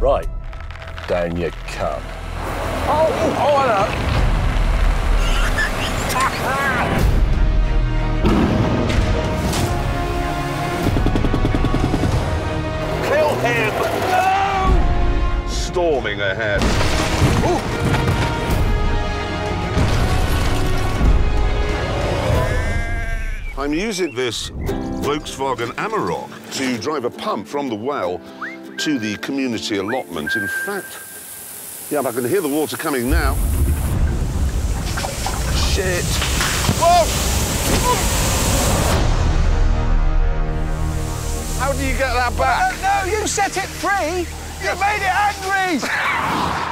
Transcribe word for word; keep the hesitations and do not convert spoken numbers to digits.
Right, down you come. Oh, oh, hello. Kill him! No! Storming ahead. Ooh. I'm using this Volkswagen Amarok to drive a pump from the well to the community allotment. In fact, yeah, I can hear the water coming now. Shit. Whoa! How do you get that back? I don't know, you set it free. You made it angry.